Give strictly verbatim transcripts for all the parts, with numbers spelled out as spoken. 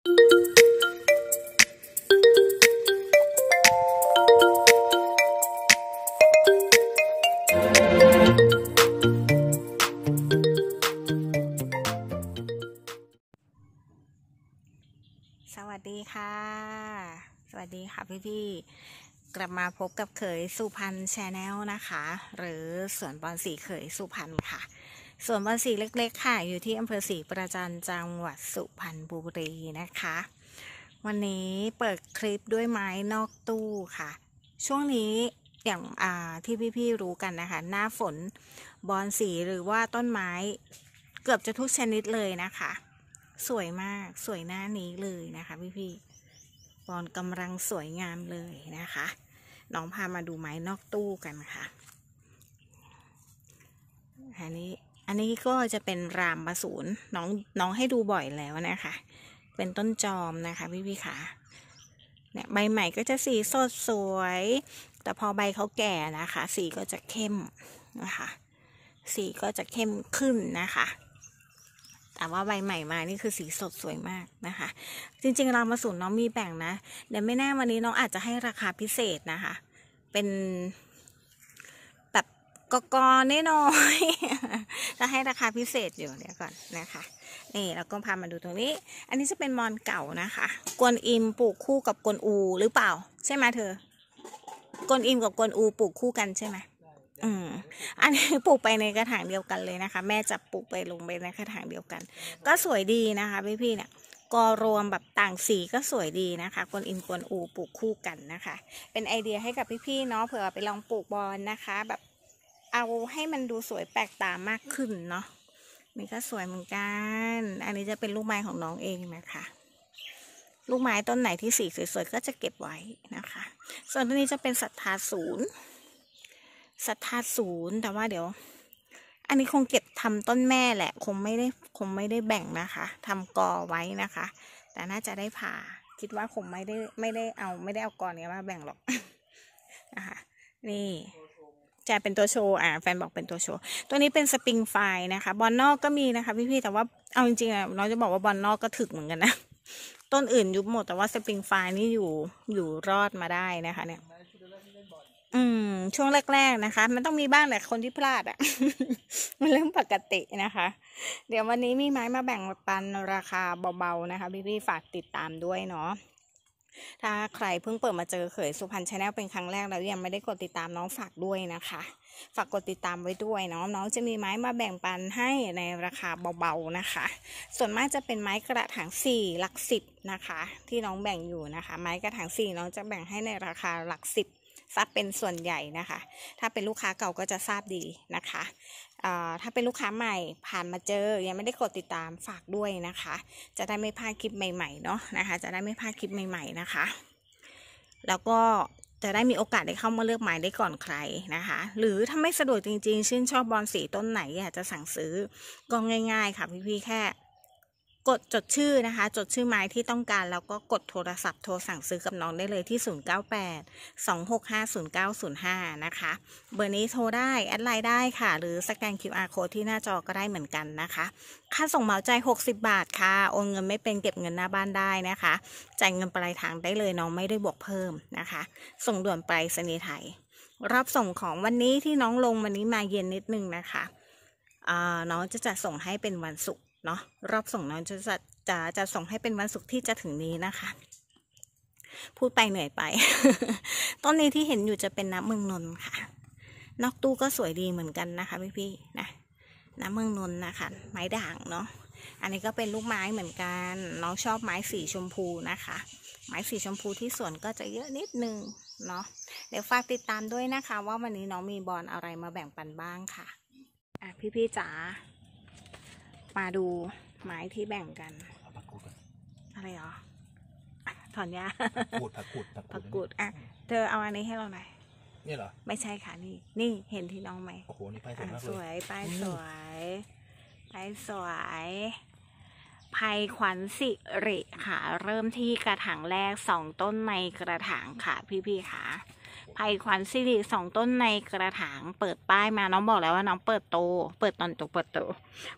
สวัสดีค่ะสวัสดีค่ะพี่ๆกลับมาพบกับเขยสุพรรณแชนแนลนะคะหรือสวนบอนสีเขยสุพรรณค่ะสวนบอนสีเล็กๆค่ะอยู่ที่อำเภอศรีประจันจังหวัดสุพรรณบุรีนะคะวันนี้เปิดคลิปด้วยไม้นอกตู้ค่ะช่วงนี้อย่างอ่าที่พี่ๆรู้กันนะคะหน้าฝนบอนสีหรือว่าต้นไม้เกือบจะทุกชนิดเลยนะคะสวยมากสวยหน้านี้เลยนะคะพี่ๆบอนกำลังสวยงามเลยนะคะน้องพามาดูไม้นอกตู้กันค่ะอันนี้อันนี้ก็จะเป็นรามมาสูนน้องน้องให้ดูบ่อยแล้วนะคะเป็นต้นจอมนะคะพี่ๆค่ะเนี่ยใบใหม่ก็จะสีสดสวยแต่พอใบเขาแก่นะคะสีก็จะเข้มนะคะสีก็จะเข้มขึ้นนะคะแต่ว่าใบใหม่มานี่คือสีสดสวยมากนะคะจริงๆรามสูนน้องมีแบ่งนะเดี๋ยวไม่แน่วันนี้น้องอาจจะให้ราคาพิเศษนะคะเป็นแบบกกๆน้อยๆจะให้ราคาพิเศษอยู่เดี๋ยวก่อนนะคะนี่แล้วก็พามาดูตรงนี้อันนี้จะเป็นมอนเก่านะคะกวนอิมปลูกคู่กับกวนอูหรือเปล่าใช่ไหมเธอกวนอิมกับกวนอูปลูกคู่กันใช่ไหมอืมอันนี้ปลูกไปในกระถางเดียวกันเลยนะคะแม่จับปลูกไปลงไปในกระถางเดียวกันก็สวยดีนะคะพี่ๆเนี่ยก็รวมแบบต่างสีก็สวยดีนะคะกวนอินกวนอูปลูกคู่กันนะคะเป็นไอเดียให้กับพี่ๆเนาะเผื่อไปลองปลูกบอนนะคะแบบเอาให้มันดูสวยแปลกตามากขึ้นเนาะนี่ก็สวยเหมือนกันอันนี้จะเป็นลูกไม้ของน้องเองนะคะลูกไม้ต้นไหนที่สีสวยๆก็จะเก็บไว้นะคะส่วนตัวนี้จะเป็นศรัทธาศูนย์ศรัทธาศูนย์แต่ว่าเดี๋ยวอันนี้คงเก็บทำต้นแม่แหละคงไม่ได้คงไม่ได้แบ่งนะคะทำกอไว้นะคะแต่น่าจะได้ผ่าคิดว่าคงไม่ได้ไม่ได้เอาไม่ได้เอากอเนี้ยมาแบ่งหรอกนะคะนี่จะเป็นตัวโชว์อ่าแฟนบอกเป็นตัวโชว์ตัวนี้เป็นสปริงไฟนะคะบอลนอกก็มีนะคะพี่ๆแต่ว่าเอาจริงๆอ่ะน้องจะบอกว่าบอลนอกก็ถึกเหมือนกันนะต้นอื่นยุบหมดแต่ว่าสปริงไฟนี่อยู่อยู่รอดมาได้นะคะเนี่ยอืมช่วงแรกๆนะคะมันต้องมีบ้างแหละคนที่พลาดอ่ะ มันเรื่องปกตินะคะเดี๋ยววันนี้มีไม้มาแบ่งปันราคาเบาๆนะคะพี่ๆฝากติดตามด้วยเนาะถ้าใครเพิ่งเปิดมาเจอเขยสุพรรณชาแนลเป็นครั้งแรกแล้วยังไม่ได้กดติดตามน้องฝากด้วยนะคะฝากกดติดตามไว้ด้วยเนาะน้องจะมีไม้มาแบ่งปันให้ในราคาเบาๆนะคะส่วนมากจะเป็นไม้กระถางสี่หลักสิบนะคะที่น้องแบ่งอยู่นะคะไม้กระถางสี่น้องจะแบ่งให้ในราคาหลักสิบทราบเป็นส่วนใหญ่นะคะถ้าเป็นลูกค้าเก่าก็จะทราบดีนะคะถ้าเป็นลูกค้าใหม่ผ่านมาเจอยังไม่ได้กดติดตามฝากด้วยนะคะจะได้ไม่พลาดคลิปใหม่ๆเนาะนะคะจะได้ไม่พลาดคลิปใหม่ๆนะคะแล้วก็จะได้มีโอกาสได้เข้ามาเลือกไม้ได้ก่อนใครนะคะหรือถ้าไม่สะดวกจริงๆชื่นชอบบอนสีต้นไหนอยากจะสั่งซื้อก็ง่ายๆค่ะพี่ๆแค่กดจดชื่อนะคะจดชื่อไม้ที่ต้องการแล้วก็กดโทรศัพท์โทรสั่งซื้อกับน้องได้เลยที่ศูนย์ เก้า แปด สอง หก ห้า ศูนย์ เก้า ศูนย์ ห้านะคะเบอร์นี้โทรได้แอดไลน์ได้ค่ะหรือสแกน คิว อาร์ Code ที่หน้าจอก็ได้เหมือนกันนะคะค่าส่งเหมาจ่ายหกสิบบาทค่ะโอนเงินไม่เป็นเก็บเงินหน้าบ้านได้นะคะจ่ายเงินปลายทางได้เลยน้องไม่ได้บวกเพิ่มนะคะส่งด่วนไปรษณีย์ไทยรับส่งของวันนี้ที่น้องลงวันนี้มาเย็นนิดนึงนะคะน้องจะจัดส่งให้เป็นวันศุกร์เนาะรอบส่งน้องจะจะจะจะส่งให้เป็นวันศุกร์ที่จะถึงนี้นะคะพูดไปเหนื่อยไป ต้นนี้ที่เห็นอยู่จะเป็นน้ำเมืองนนท์ค่ะนอกตู้ก็สวยดีเหมือนกันนะคะพี่ๆนะน้ำเมืองนนท์นะคะไม้ด่างเนาะอันนี้ก็เป็นลูกไม้เหมือนกันน้องชอบไม้สีชมพูนะคะไม้สีชมพูที่สวนก็จะเยอะนิดนึงเนาะเดี๋ยวฝากติดตามด้วยนะคะว่าวันนี้น้องมีบอลอะไรมาแบ่งปันบ้างค่ะอ่ะพี่ๆจ๋ามาดูไม้ที่แบ่งกันอะไรหรอถอนยาผักกูดผักกูดผักกูดอ่ะเธอเอาอันนี้ให้เราหน่อยนี่เหรอไม่ใช่ค่ะนี่นี่เห็นที่น้องไหมโอ้โหนี่ป้ายสวยมากเลยสวยป้ายสวยป้ายสวยภัยขวัญสิริค่ะเริ่มที่กระถางแรกสองต้นในกระถางค่ะพี่ๆค่ะภัยขวัญสิริสองต้นในกระถางเปิดป้ายมาน้องบอกแล้วว่าน้องเปิดโตเปิดตอนโตเปิดโต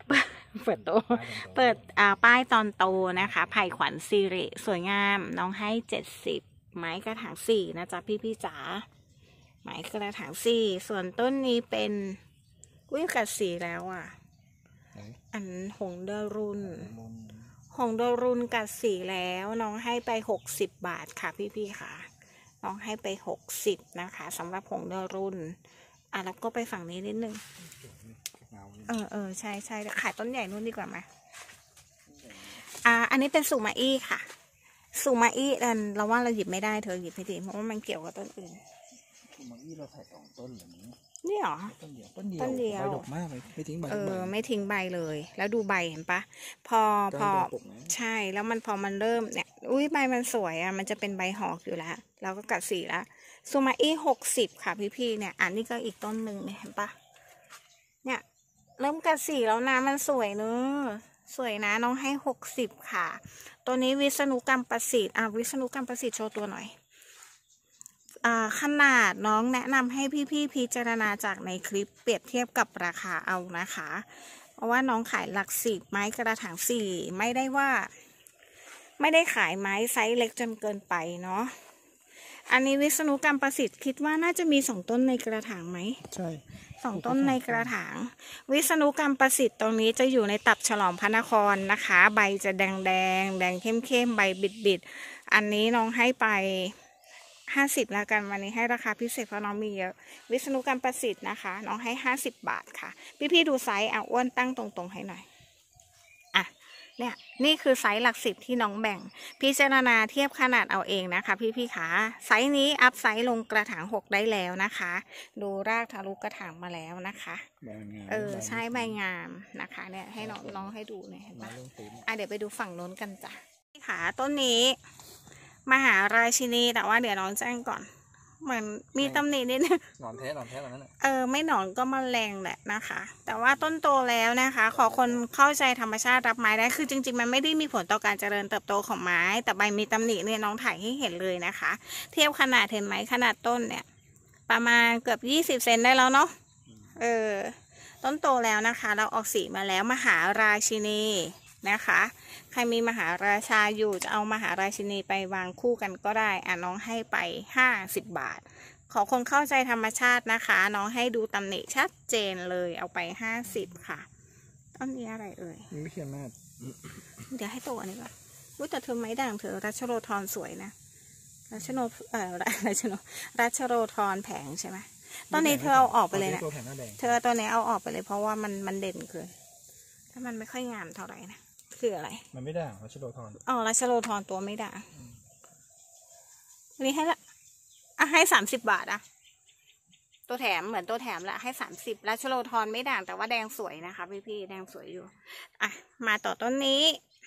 เปิดโตเปิดอ่าป้ายตอนโตนะคะไผ่ขวัญสิริสวยงามน้องให้เจ็ดสิบไม้กระถางสี่นะจ๊ะพี่พี่จ๋าไม้กระถางสี่ส่วนต้นนี้เป็นอุ้ยกัดสีแล้วอ่ะอันหงเดรุนหงเดรุนกัดสีแล้วน้องให้ไปหกสิบบาทค่ะพี่พี่ค่ะน้องให้ไปหกสิบนะคะสำหรับหงเดรุนอ่ะแล้วก็ไปฝั่งนี้นิดนึงเออเออใช่ใช่ขายต้นใหญ่นู่นดีกว่าไหมอ่าอันนี้เป็นสุมาอี้ค่ะสุมาอี้เออเราว่าเราหยิบไม่ได้เธอหยิบไม่ดีเพราะว่ามันเกี่ยวกับต้นอื่นสุมาอี้เราใส่สองต้นเหรอนี้นี่หรอต้นเดียวต้นเดียวต้นเดียวใบดกมากเลยไม่ทิ้งใบเออไม่ทิ้งใบเลยแล้วดูใบเห็นปะพอพอใช่แล้วมันพอมันเริ่มเนี่ยอุ้ยใบมันสวยอ่ะมันจะเป็นใบหอกอยู่แล้วเราก็กัดสีแล้วสุมาอี้หกสิบค่ะพี่พี่เนี่ยอันนี้ก็อีกต้นหนึ่งเนี่ยเห็นปะเนี่ยเริ่มกัดสีแล้วนะมันสวยเนอะสวยนะน้องให้หกสิบค่ะตัวนี้วิษณุกรรมประสิทธิ์อ่ะวิษณุกรรมประสิทธิ์โชว์ตัวหน่อยอ่าขนาดน้องแนะนำให้พี่ๆพิจารณาจากในคลิปเปรียบเทียบกับราคาเอานะคะเพราะว่าน้องขายหลักสิบไม้กระถางสี่ไม่ได้ว่าไม่ได้ขายไม้ไซส์เล็กจนเกินไปเนาะอันนี้วิษณุกรรมประสิทธิ์คิดว่าน่าจะมีสองต้นในกระถางไหมใช่สองต้นในกระถางวิษณุกรรมประสิทธิ์ตรงนี้จะอยู่ในตับฉลองพระนครนะคะใบจะแดงแดงแดงเข้มเข้มใบบิดบิดอันนี้น้องให้ไปห้าสิบแล้วกันวันนี้ให้ราคาพิเศษเพราะน้องมีเยอะวิษณุกรรมประสิทธิ์นะคะน้องให้ห้าสิบบาทค่ะพี่ๆดูไซส์อ่ะอ้วนตั้งตรงๆให้หน่อยอ่ะเนี่ยนี่คือไซส์หลักสิบที่น้องแบ่งพิจารณาเทียบขนาดเอาเองนะคะพี่ๆขาไซส์นี้อัพไซส์ลงกระถางหกได้แล้วนะคะดูรากทะลุกระถางมาแล้วนะคะเออใช่ใบงามนะคะเนี่ยให้น้องน้องให้ดูเนี่ยเห็นปะอ่ะเดี๋ยวไปดูฝั่งโน้นกันจ้ะขาต้นนี้มหาราชินีแต่ว่าเดี๋ยวน้องแจ้งก่อนเหมือนมีตำหนินิดนึงหนอนแท้หนอนแท้แบบนั้นเออไม่หนอนก็มแมลงแหละนะคะแต่ว่าต้นโตแล้วนะคะขอคนเข้าใจธรรมชาติรับไม้ได้คือจริงๆมันไม่ได้มีผลต่อการเจริญเติบโตของไม้แต่ใบมีตำหนิเนี่ยน้องถ่ายให้เห็นเลยนะคะเทียบขนาดเห็นไหมขนาดต้นเนี่ยประมาณเกือบยี่สิบเซนได้แล้วเนาะเออต้นโตแล้วนะคะเราออกสีมาแล้วมหาราชินีนะคะใครมีมหาราชาอยู่จะเอามหาราชินีไปวางคู่กันก็ได้อ่ะน้องให้ไปห้าสิบบาทขอคนเข้าใจธรรมชาตินะคะน้องให้ดูตำหนิชัดเจนเลยเอาไปห้าสิบค่ะต้นนี้อะไรเอ่ยไม่เขียนมากเดี๋ยวให้โตอันนี้ก่อนอุ้ยแต่เธอไม้ด่างเธอรัชโรธรสวยนะรัชโนเอ่อรัชโนรัชโรธรแผงใช่ไหมตอนนี้เธอเอาออกไปเลยนะเธอตัวนี้เอาออกไปเลยเพราะว่ามันมันเด่นเกินถ้ามันไม่ค่อยงามเท่าไหร่นะคืออะไรมันไม่ด่างรัชโรธรอ๋อรัชโรธรตัวไม่ด่างวันนี้ให้ละอ่ะให้สามสิบบาทอ่ะตัวแถมเหมือนตัวแถมละให้สามสิบรัชโรธรไม่ด่างแต่ว่าแดงสวยนะคะพี่พี่แดงสวยอยู่อ่ะมาต่อต้นนี้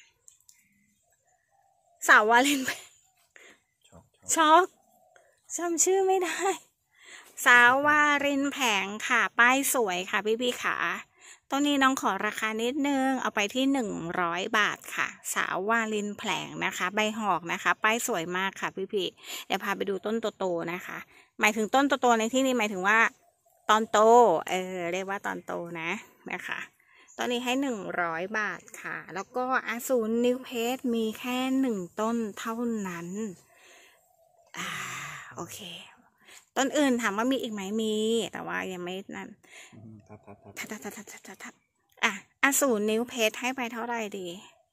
สาววาเลนช็อกจำชื่อไม่ได้สาววารินแผงค่ะป้ายสวยค่ะพี่พี่ขาต้นนี้น้องขอราคานิดนึงเอาไปที่หนึ่งร้อยบาทค่ะสาววาลินแผงนะคะใบหอกนะคะป้ายสวยมากค่ะพี่พี่เดี๋ยวพาไปดูต้นโตๆนะคะหมายถึงต้นโตๆในที่นี้หมายถึงว่าตอนโตเออเรียกว่าตอนโตนะนะคะตอนนี้ให้หนึ่งร้อยบาทค่ะแล้วก็อาสูรนิวเพชรมีแค่หนึ่งต้นเท่านั้นอ่าโอเคต้นอื่นถามว่ามีอีกไหมมีแต่ว่ายังไม่นั่นทับทับทับทับทับทับทับทับทับอ่ะอสูรนิ้วเพชรให้ไปเท่าไหร่ดี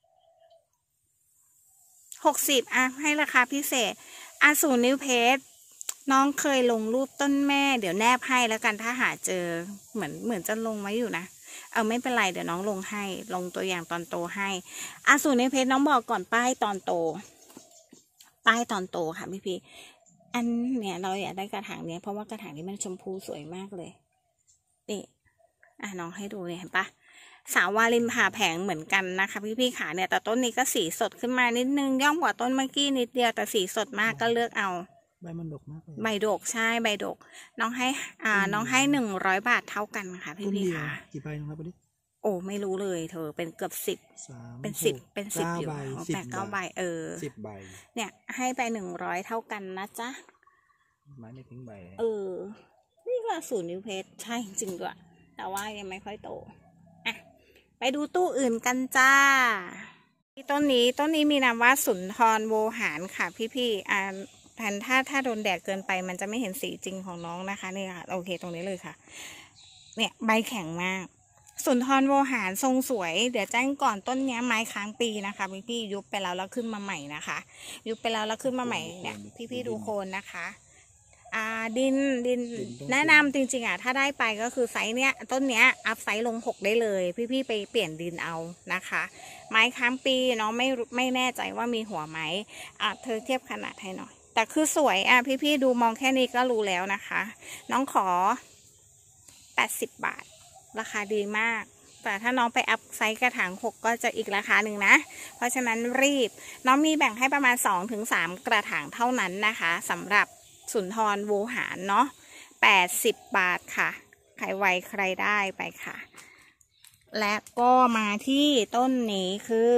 หกสิบอ่ะให้ราคาพิเศษอสูรนิ้วเพชรน้องเคยลงรูปต้นแม่เดี๋ยวแนบให้แล้วกันถ้าหาเจอเหมือนเหมือนจะลงไว้อยู่นะเออไม่เป็นไรเดี๋ยวน้องลงให้ลงตัวอย่างตอนโตให้อสูรนิ้วเพชรน้องบอกก่อนป้ายตอนโตป้ายตอนโตค่ะพี่พี่อันเนี่ยเราอยากได้กระถางเนี้ยเพราะว่ากระถางนี้มันชมพูสวยมากเลยนี่อ่ะน้องให้ดูเนี่ยเห็นปะสาววาลินผ่าแผงเหมือนกันนะคะพี่พี่ขาเนี่ยแต่ต้นนี้ก็สีสดขึ้นมานิดนึงย่อมกว่าต้นเมื่อกี้นิดเดียวแต่สีสดมากก็เลือกเอาใบมันดกมากเลยใบดกใช่ใบดกน้องให้อ่าน้องให้หนึ่งร้อยบาทเท่ากันค่ะพี่พี่ขากี่ใบนะครับวันนี้โอ้ไม่รู้เลยเธอเป็นเกือบสิบเป็นสิบเป็นสิบอยู่แปดเก้าใบเออสิบใบเนี่ยให้ไปหนึ่งร้อยเท่ากันนะจ๊ะไม้ไม่ทิ้งใบเออนี่ก็สูตรนิวเพชรใช่จริงด้วยแต่ว่ายังไม่ค่อยโตอ่ะไปดูตู้อื่นกันจ้าต้นนี้ต้นนี้มีนามว่าสุนทรโวหารค่ะพี่ๆอ่าแทนถ้าถ้าโดนแดดเกินไปมันจะไม่เห็นสีจริงของน้องนะคะนี่ค่ะโอเคตรงนี้เลยค่ะเนี่ยใบแข็งมากสุนทรโวหารทรงสวยเดี๋ยวแจ้งก่อนต้นนี้ไม้ค้างปีนะคะพี่ๆยุบไปแล้วแล้วขึ้นมาใหม่นะคะยุบไปแล้วแล้วขึ้นมาใหม่เนี่ยพี่ๆดูโคนนะคะอ่าดินดินแนะนำจริงๆอ่ะถ้าได้ไปก็คือไซส์เนี้ยต้นเนี้ยอัพไซส์ลงหกได้เลยพี่ๆไปเปลี่ยนดินเอานะคะไม้ค้างปีน้องไม่ไม่แน่ใจว่ามีหัวไหมอ่ะเธอเทียบขนาดให้หน่อยแต่คือสวยอ่ะพี่ๆดูมองแค่นี้ก็รู้แล้วนะคะน้องขอแปดสิบบาทราคาดีมากแต่ถ้าน้องไปอัพไซส์กระถางหกก็จะอีกราคาหนึ่งนะเพราะฉะนั้นรีบน้องมีแบ่งให้ประมาณ สองถึงสาม กระถางเท่านั้นนะคะสำหรับสุนทรโวหารเนาะแปดสิบบาทค่ะใครไวใครได้ไปค่ะและก็มาที่ต้นนี้คือ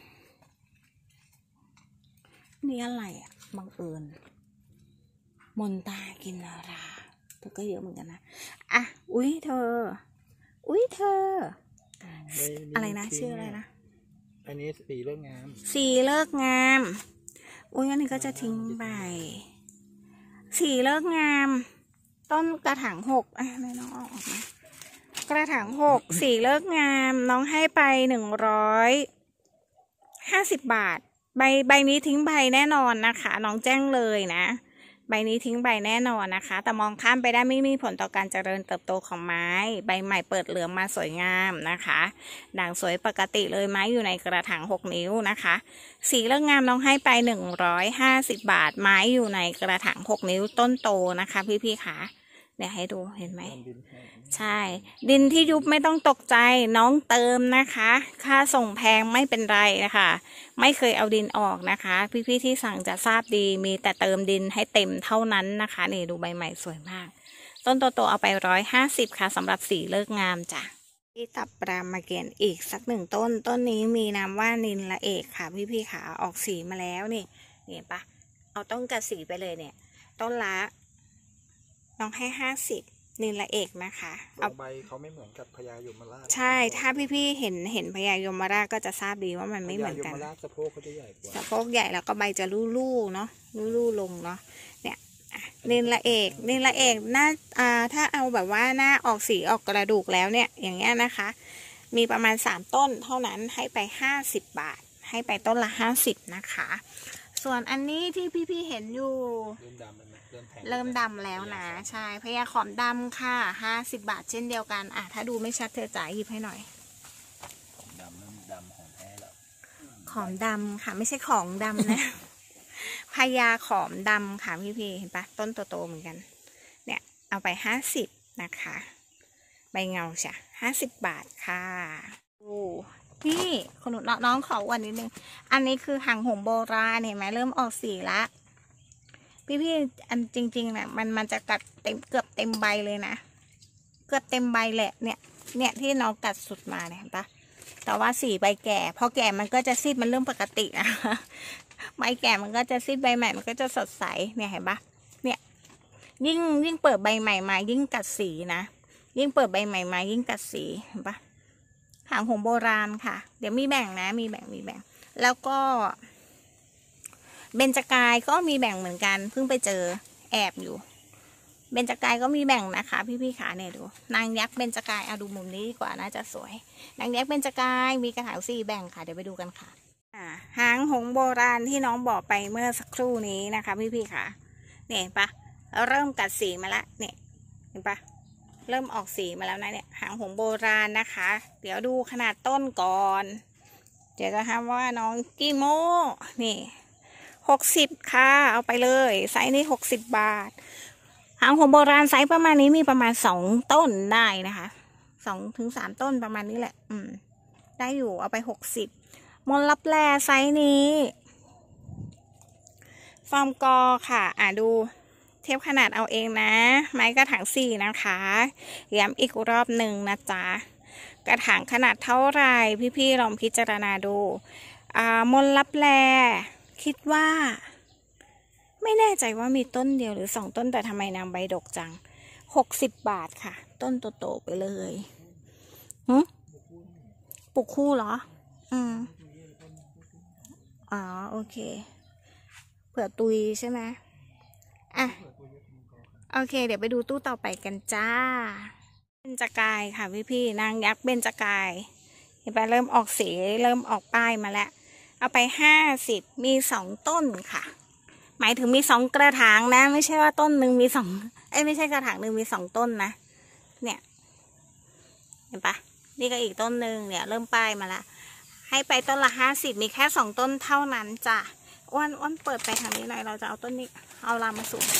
นี่อะไรอ่ะบังเอิญมนตากินนาราเธอก็เยอะเหมือนกันนะอ่ะอุ้ยเธออุ้ยเธออะไรนะชื่ออะไรนะอันนี้สีเลิกงามสีเลิกงามอุ้ยอันนี้ก็จะทิ้งไปสีเลิกงามต้นกระถางหกอ่ะไม่น้องออกมากระถางหกสีเลิกงามน้องให้ไปหนึ่งร้อยห้าสิบบาทใบใบนี้ทิ้งใบแน่นอนนะคะน้องแจ้งเลยนะใบนี้ทิ้งใบแน่นอนนะคะแต่มองข้ามไปได้ไม่มีผลต่อการเจริญเติบโตของไม้ใบใหม่เปิดเหลืองมาสวยงามนะคะด่างสวยปกติเลยไม้อยู่ในกระถางหกนิ้วนะคะสีเลิกงามน้องให้ไปหนึ่งร้อยห้าสิบบาทไม้อยู่ในกระถางหกนิ้วต้นโตนะคะพี่ๆค่ะเนี่ยให้ดูเห็นไหมใช่ดินที่ยุบไม่ต้องตกใจน้องเติมนะคะค่าส่งแพงไม่เป็นไรนะคะไม่เคยเอาดินออกนะคะพี่ๆที่สั่งจะทราบดีมีแต่เติมดินให้เต็มเท่านั้นนะคะนี่ดูใบใหม่สวยมากต้นโตๆเอาไปร้อยห้าสิบค่ะสำหรับสีเลิกงามจ้ะที่ตับปรามมาเกณฑ์อีกสักหนึ่งต้นต้นนี้มีนามว่านินละเอกค่ะพี่ๆค่ะออกสีมาแล้วนี่เห็นปะเอาต้นกระสีไปเลยเนี่ยต้นละน้องให้ห้าสิบนินละเอกนะคะเอาใบเขาไม่เหมือนกับพญายมราชใช่ถ้าพี่ๆเห็นเห็นพญายมราชก็จะทราบดีว่ามันไม่เหมือนกันพญายมราชสะโพกเขาจะใหญ่กว่าสะโพกใหญ่แล้วก็ใบจะลู่ๆเนาะลู่ๆลงเนาะเนี่ยนินละเอกนินละเอกหน้าอ่าถ้าเอาแบบว่าหน้าออกสีออกกระดูกแล้วเนี่ยอย่างเงี้ยนะคะมีประมาณสามต้นเท่านั้นให้ไปห้าสิบบาทให้ไปต้นละห้าสิบนะคะส่วนอันนี้ที่พี่ๆเห็นอยู่เริ่มดำแล้วเริ่มดำแล้วนะใช่พญาขอมดำค่ะห้าสิบบาทเช่นเดียวกันอ่ะถ้าดูไม่ชัดเธอจ่ายหยิบให้หน่อยดำเริ่มดำของแท้แล้วขอมดำค่ะไม่ใช่ของดำนะ พญาขอมดำค่ะพี่ๆเห็นปะต้นโตๆเหมือนกันเนี่ยเอาไปห้าสิบนะคะใบเงาจ้ะห้าสิบบาทค่ะโอ้นี่คุณหนูน้องขอวันนิดนึงอันนี้คือหางหงโบราณเห็นไหมเริ่มออกสีละพี่ๆอันจริงๆเนี่ยมันมันจะกัดเต็มเกือบเต็มใบเลยนะเกือบเต็มใบแหละเนี่ยเนี่ยที่น้องกัดสุดมาเนี่ยเห็นปะแต่ว่าสีใบแก่พอแก่มันก็จะซีดมันเริ่มปกตินะคะใบแก่มันก็จะซีดใบใหม่มันก็จะสดใสเนี่ยเห็นปะเนี่ยยิ่งยิ่งเปิดใบใหม่มายิ่งกัดสีนะยิ่งเปิดใบใหม่มายิ่งกัดสีเห็นปะหางหงโบราณค่ะเดี๋ยวมีแบ่งนะมีแบ่งมีแบ่งแล้วก็เบญจกายก็มีแบ่งเหมือนกันเพิ่งไปเจอแอบอยู่เบญจกายก็มีแบ่งนะคะพี่ๆขาเนี่ยดูนางยักษ์เบญจกายเอาดูมุมนี้ดีกว่าน่าจะสวยนางยักษ์เบญจกายมีกระถางสี่แบ่งค่ะเดี๋ยวไปดูกันค่ะอ่าหางหงโบราณที่น้องบอกไปเมื่อสักครู่นี้นะคะพี่ๆค่ะเนี่ยเห็นปะเริ่มกัดสีมาละเนี่ยเห็นปะเริ่มออกสีมาแล้วนะเนี่ยหางหงโบราณนะคะเดี๋ยวดูขนาดต้นก่อนเดี๋ยวจะทำว่าน้องกี่โมนี่หกสิบค่ะเอาไปเลยไซส์นี้หกสิบบาทหางหงโบราณไซส์ประมาณนี้มีประมาณสองต้นได้นะคะสองถึงสามต้นประมาณนี้แหละอืมได้อยู่เอาไปหกสิบมนลับแลไซส์นี้ฟอร์มกอค่ะอ่ะดูเทียบขนาดเอาเองนะไม้กระถางสี่นะคะย้ำอีกรอบหนึ่งนะจ๊ะกระถางขนาดเท่าไรพี่ๆลองพิจารณาดูอ่ามนลับแลคิดว่าไม่แน่ใจว่ามีต้นเดียวหรือสองต้นแต่ทำไมนางใบดกจังหกสิบบาทค่ะต้นโตๆไปเลยหึปลูกคู่เหรออืมอ๋อโอเคเผื่อตุยใช่ไหมอ่ะโอเคเดี๋ยวไปดูตู้ต่อไปกันจ้าเบญจกายค่ะพี่พี่นางยักษ์เบญจกายเห็นปะเริ่มออกสีเริ่มออกป้ายมาแล้วเอาไปห้าสิบมีสองต้นค่ะหมายถึงมีสองกระถางนะไม่ใช่ว่าต้นหนึ่งมีสองเอ้ยไม่ใช่กระถางหนึ่งมีสองต้นนะเนี่ยเห็นปะนี่ก็อีกต้นหนึ่งเนี่ยเริ่มป้ายมาละให้ไปต้นละห้าสิบมีแค่สองต้นเท่านั้นจ้ะอ้วนอ้วนเปิดไปทางนี้หน่อยเราจะเอาต้นนี้เอารามาสูน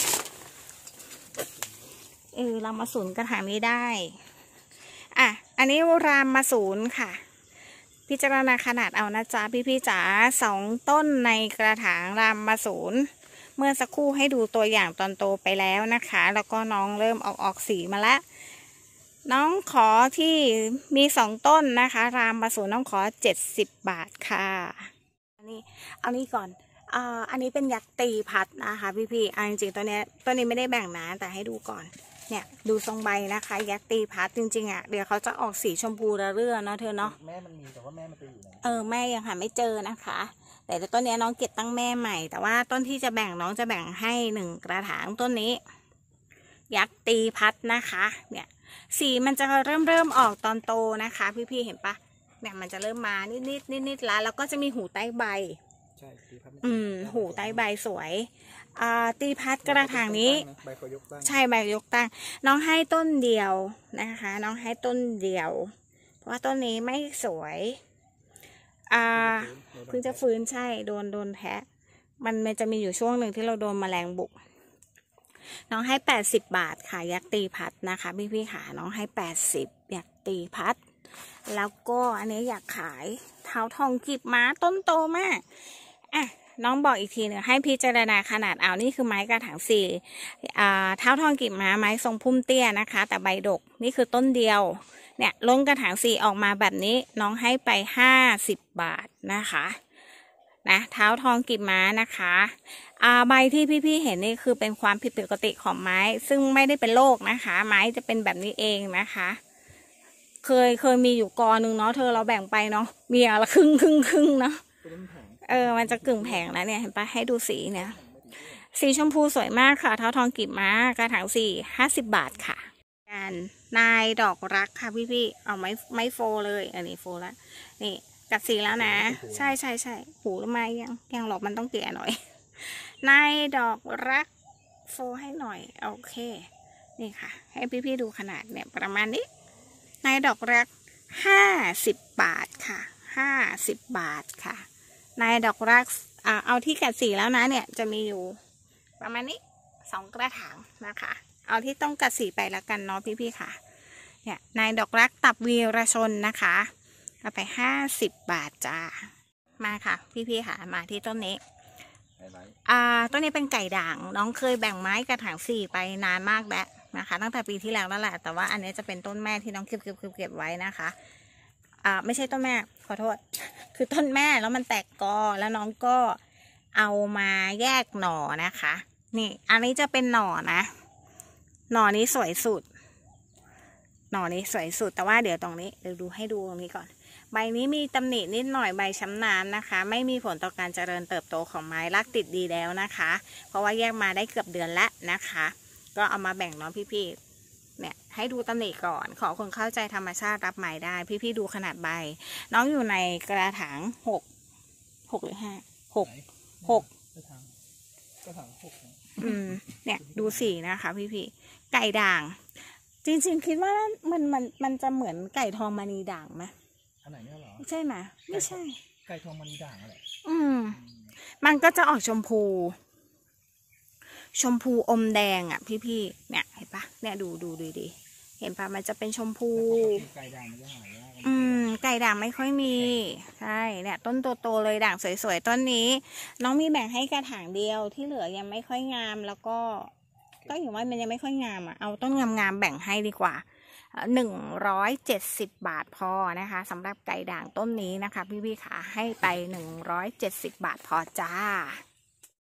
เออรามาสูนกระถางนี้ได้อ่ะอันนี้รามาสูนค่ะพิจารณาขนาดเอานะจ๊ะพี่พี่จ๋าสองต้นในกระถางรามาสูนเมื่อสักครู่ให้ดูตัวอย่างตอนโตไปแล้วนะคะแล้วก็น้องเริ่มออกออกสีมาแล้วน้องขอที่มีสองต้นนะคะรามมาสูนน้องขอเจ็ดสิบบาทค่ะอันนี้เอานี้ก่อนอ่าอันนี้เป็นยักษ์ตีพัดนะคะพี่พี่อ่าจริงๆตัวเนี้ยตัวนี้ไม่ได้แบ่งนะแต่ให้ดูก่อนเนี่ยดูทรงใบนะคะยักษ์ตีพัดจริงๆอ่ะเดี๋ยวเขาจะออกสีชมพูระเรื่อเนาะเธอเนาะแม่มันมีแต่ว่าแม่มันไปอยู่ไหนเออแม่ยังหาไม่เจอนะคะแต่ต้นนี้น้องเก็บตั้งแม่ใหม่แต่ว่าต้นที่จะแบ่งน้องจะแบ่งให้หนึ่งกระถางต้นนี้ยักษ์ตีพัดนะคะเนี่ยสีมันจะเริ่มเริ่มออกตอนโตนะคะพี่ๆเห็นปะเนี่ยมันจะเริ่มมานิดนิดนิดนิดแล้วแล้วก็จะมีหูใต้ใบใช่ตีพัดอืมหูใต้ใบสวยอ่าตีพัดกระถางนี้ใบเขายกตั้งใช่ใบยกตั้งน้องให้ต้นเดียวนะคะน้องให้ต้นเดียวเพราะว่าต้นนี้ไม่สวยอ่าเพิ่งจะฟื้นใช่โดนโดนแพ้มันมันจะมีอยู่ช่วงหนึ่งที่เราโดนแมลงบุกน้องให้แปดสิบบาทค่ะยักษ์ตีพัดนะคะพี่พี่ค่ะน้องให้แปดสิบยักษ์ตีพัดแล้วก็อันนี้อยากขายเท้าทองกีบม้าต้นโตมากอ่ะน้องบอกอีกทีหนึ่งให้พิจารณาขนาดเอานี่คือไม้กระถางสี่อ่าเท้าทองกีบม้าไม้ทรงพุ่มเตี้ยนะคะแต่ใบดกนี่คือต้นเดียวเนี่ยล้นกระถางสี่ออกมาแบบนี้น้องให้ไปห้าสิบบาทนะคะนะเท้าทองกีบม้านะคะอ่าใบที่พี่ๆเห็นนี่คือเป็นความผิดปกติของไม้ซึ่งไม่ได้เป็นโรคนะคะไม้จะเป็นแบบนี้เองนะคะเคยเคยมีอยู่กอหนึ่งเนาะเธอเราแบ่งไปเนาะมีอย่างละครึ่งครึ่งครึ่งเนาะเออมันจะกึ่งแผงแล้วเนี่ยเห็นปะให้ดูสีเนี่ยสีชมพูสวยมากค่ะเท้าทองกีบม้ากระถางสี่ห้าสิบบาทค่ะการนายดอกรักค่ะพี่ๆเอาไม้ไม้โฟเลยอันนี้โฟแล้วนี่กัดสีแล้วนะใช่ใช่ใช่หูทำไมยังยังหรอกมันต้องเกลี่ยหน่อยนายดอกรักโฟให้หน่อยโอเคนี่ค่ะให้พี่ๆดูขนาดเนี่ยประมาณนี้นายดอกรักห้าสิบบาทค่ะห้าสิบบาทค่ะนายดอกรักอ่าเอาที่กัดสีแล้วนะเนี่ยจะมีอยู่ประมาณนี้สองกระถางนะคะเอาที่ต้องกัดสีไปแล้วกันเนาะพี่ๆค่ะเนี่ยนายดอกรักตับวีรชนนะคะเอาไปห้าสิบบาทจ้ามาค่ะพี่ๆค่ะมาที่ต้นนี้อ่าต้นนี้เป็นไก่ด่างน้องเคยแบ่งไม้กระถางสี่ไปนานมากแล้วนะคะตั้งแต่ปีที่แล้วแล้วแหละแต่ว่าอันนี้จะเป็นต้นแม่ที่น้องเก็บเก็บเก็บไว้นะคะอ่าไม่ใช่ต้นแม่ขอโทษคือต้นแม่แล้วมันแตกกอแล้วน้องก็เอามาแยกหน่อนะคะนี่อันนี้จะเป็นหน่อนะหน่อนี้สวยสุดหน่อนี้สวยสุดแต่ว่าเดี๋ยวตรงนี้เดี๋ยวดูให้ดูตรงนี้ก่อนใบนี้มีตำหนินิดหน่อยใบช้ำน้ำนะคะไม่มีผลต่อการเจริญเติบโตของไม้รากติดดีแล้วนะคะเพราะว่าแยกมาได้เกือบเดือนแล้วนะคะก็เอามาแบ่งน้องพี่ๆเนี่ยให้ดูตำหนิก่อนขอคนเข้าใจธรรมชาติรับไม้ได้พี่ๆดูขนาดใบน้องอยู่ในกระถางหกหกหรือห้าหกหกกระถางกระถางหกอืมเนี่ยดูสีนะคะพี่ๆไก่ด่างจริงๆคิดว่ามันมันมันจะเหมือนไก่ทองมณีด่างไหมอันไหนเนี่ยหรอใช่ไหมไม่ใช่ไก่ทองมณีด่างอะไรอืมมันก็จะออกชมพูชมพูอมแดงอ่ะพี่ๆเนี่ยเห็นปะเนี่ยดูดูดีดีเห็นปะมันจะเป็นชมพูไก่ด่างมันจะหายากอืมไก่ด่างไม่ค่อยมีใช่เนี่ยต้นโตๆเลยด่างสวยๆต้นนี้น้องมีแบ่งให้กระถางเดียวที่เหลือยังไม่ค่อยงามแล้วก็ก็อย่างว่ามันยังไม่ค่อยงามอ่ะเอาต้นงามๆแบ่งให้ดีกว่าหนึ่งร้อยเจ็ดสิบบาทพอนะคะสำหรับไก่ด่างต้นนี้นะคะพี่ๆค่ะให้ไปหนึ่งร้อยเจ็ดสิบบาทพอจ้า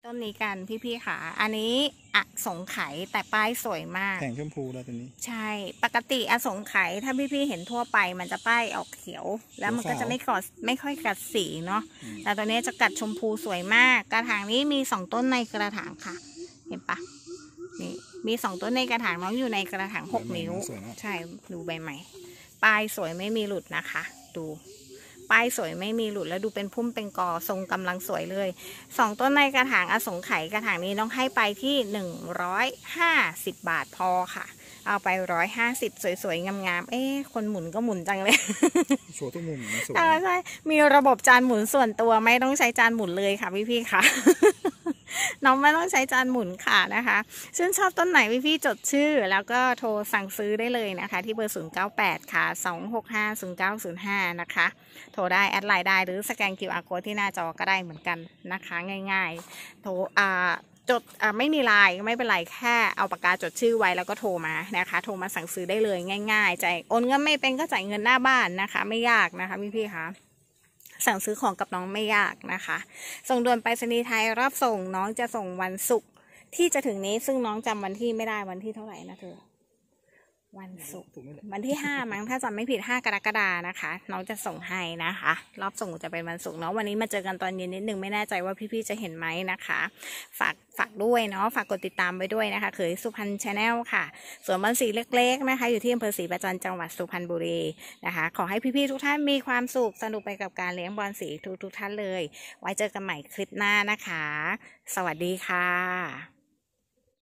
ต้นนี้กันพี่ๆค่ะอันนี้อสงไขยแต่ป้ายสวยมากแข่งชมพูแล้วตัวนี้ใช่ปกติอสงไขยถ้าพี่ๆเห็นทั่วไปมันจะป้ายออกเขียว แล้วมันก็จะไม่กอดไม่ค่อยกัดสีเนาะแต่ตัวนี้จะกัดชมพูสวยมากกระถางนี้มีสองต้นในกระถางค่ะเห็นปะนี่มีสองต้นในกระถางน้องอยู่ในกระถางหกนิ้วใช่ดูใบใหม่ป้ายสวยไม่มีหลุดนะคะดูป้ายสวยไม่มีหลุดแล้วดูเป็นพุ่มเป็นกอทรงกำลังสวยเลยสองต้นในกระถางอสงไขยกระถางนี้น้องให้ไปที่หนึ่งร้อยห้าสิบบาทพอค่ะเอาไปร้อยห้าสิบสวยๆงามๆเอ๊ะคนหมุนก็หมุนจังเลยโชว์ทุกมุมนะสวยใช่มีระบบจานหมุนส่วนตัวไม่ต้องใช้จานหมุนเลยค่ะพี่ๆค่ะน้องไม่ต้องใช้จานหมุนค่ะนะคะชื่นชอบต้นไหนพี่ๆจดชื่อแล้วก็โทรสั่งซื้อได้เลยนะคะที่เบอร์ศูนย์ เก้า แปดค่ะสอง หก ห้า ศูนย์ เก้า ศูนย์ ห้านะคะโทรได้แอดไลน์ได้หรือสแกน คิว อาร์ Code ที่หน้าจอก็ได้เหมือนกันนะคะง่ายๆโทรอ่าจดอ่าไม่มีไลน์ไม่เป็นไรแค่เอาปากกาจดชื่อไว้แล้วก็โทรมานะคะโทรมาสั่งซื้อได้เลยง่ายๆจ่ายโอนเงินไม่เป็นก็จ่ายเงินหน้าบ้านนะคะไม่ยากนะคะพี่ๆคะสั่งซื้อของกับน้องไม่ยากนะคะส่งด่วนไปรษณีย์ไทยรับส่งน้องจะส่งวันศุกร์ที่จะถึงนี้ซึ่งน้องจำวันที่ไม่ได้วันที่เท่าไหร่นะเธอวันศุกร์วันที่ห้ามั้งถ้าจำไม่ผิดห้ากรกฎานะคะน้องจะส่งให้นะคะรอบส่งจะเป็นวันศุกร์เนาะวันนี้มาเจอกันตอนเย็นนิดนึงไม่แน่ใจว่าพี่ๆจะเห็นไหมนะคะฝากฝากด้วยเนาะฝากกดติดตามไว้ด้วยนะคะเขยสุพรรณชาแนลค่ะส่วนบ้านสีเล็กๆนะคะอยู่ที่อำเภอศรีประจันจังหวัดสุพรรณบุรีนะคะขอให้พี่ๆทุกท่านมีความสุขสนุกไปกับการเลี้ยงบอลสีทุกๆท่านเลยไว้เจอกันใหม่คลิปหน้านะคะสวัสดีค่ะ